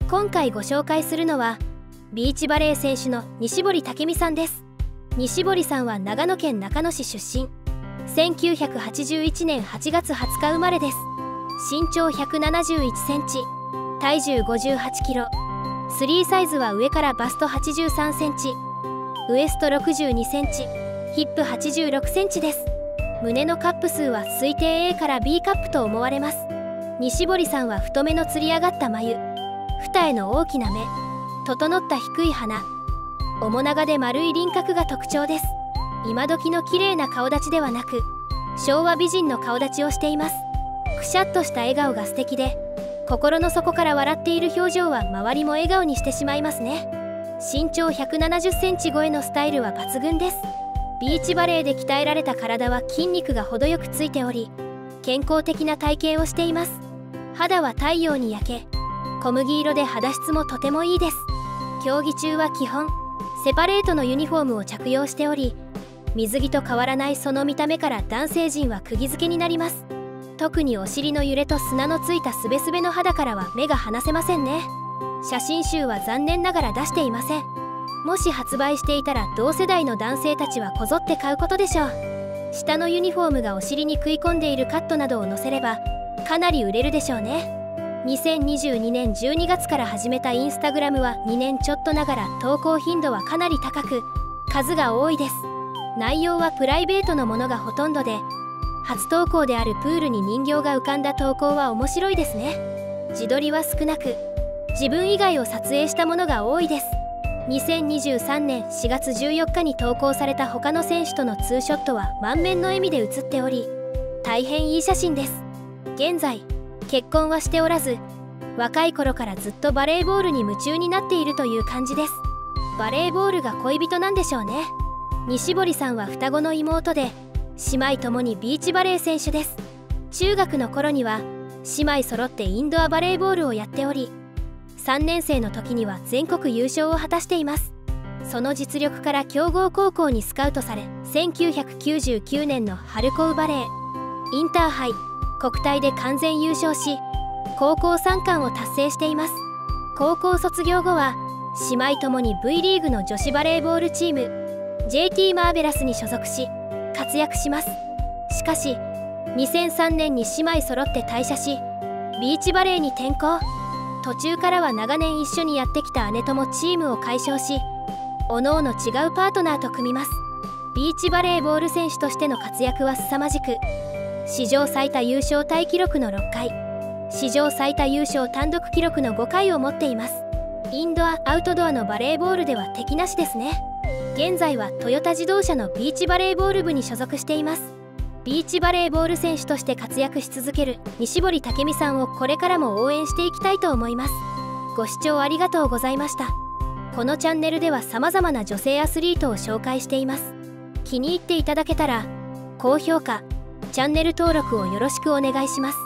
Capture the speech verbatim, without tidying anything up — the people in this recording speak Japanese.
今回ご紹介するのはビーチバレー選手の西堀武美さんです。西堀さんは長野県中野市出身。せんきゅうひゃくはちじゅういちねんはちがつはつか生まれです。身長ひゃくななじゅういちセンチ、体重ごじゅうはちキロ、スリーサイズは上からバストはちじゅうさんセンチ、ウエストろくじゅうにセンチ、ヒップはちじゅうろくセンチです。胸のカップ数は推定 A から B カップと思われます。西堀さんは太めのつり上がった眉、二重の大きな目、整った低い鼻、面長で丸い輪郭が特徴です。今時の綺麗な顔立ちではなく、昭和美人の顔立ちをしています。くしゃっとした笑顔が素敵で、心の底から笑っている表情は周りも笑顔にしてしまいますね。身長ひゃくななじゅっセンチ超えのスタイルは抜群です。ビーチバレーで鍛えられた体は筋肉が程よくついており、健康的な体型をしています。肌は太陽に焼け、小麦色で肌質もとてもいいです。競技中は基本セパレートのユニフォームを着用しており、水着と変わらないその見た目から男性陣は釘付けになります。特にお尻の揺れと砂のついたすべすべの肌からは目が離せませんね。写真集は残念ながら出していません。もし発売していたら同世代の男性たちはこぞって買うことでしょう。下のユニフォームがお尻に食い込んでいるカットなどを載せればかなり売れるでしょうね。にせんにじゅうにねんじゅうにがつから始めたインスタグラムはにねんちょっとながら投稿頻度はかなり高く、数が多いです。内容はプライベートのものがほとんどで、初投稿であるプールに人形が浮かんだ投稿は面白いですね。自撮りは少なく、自分以外を撮影したものが多いです。にせんにじゅうさんねんしがつじゅうよっかに投稿された他の選手とのツーショットは満面の笑みで写っており、大変いい写真です。現在結婚はしておらず、若い頃からずっとバレーボールに夢中になっているという感じです。バレーボールが恋人なんでしょうね。西堀さんは双子の妹で、姉妹ともにビーチバレー選手です。中学の頃には姉妹揃ってインドアバレーボールをやっており、さんねんせいの時には全国優勝を果たしています。その実力から強豪高校にスカウトされ、せんきゅうひゃくきゅうじゅうきゅうねんの春高バレー、インターハイ、国体で完全優勝し、高校さんかんを達成しています。高校卒業後は姉妹ともに V リーグの女子バレーボールチーム ジェーティー マーベラスに所属し活躍します。しかしにせんさんねんに姉妹揃って退社し、ビーチバレーに転向。途中からは長年一緒にやってきた姉ともチームを解消し、おのおの違うパートナーと組みます。ビーチバレーボール選手としての活躍は凄まじく、史上最多優勝タイ記録のろっかい、史上最多優勝単独記録のごかいを持っています。インドア・アウトドアのバレーボールでは敵なしですね。現在はトヨタ自動車のビーチバレーボール部に所属しています。ビーチバレーボール選手として活躍し続ける西堀武美さんをこれからも応援していきたいと思います。ご視聴ありがとうございました。このチャンネルでは様々な女性アスリートを紹介しています。気に入っていただけたら高評価、チャンネル登録をよろしくお願いします。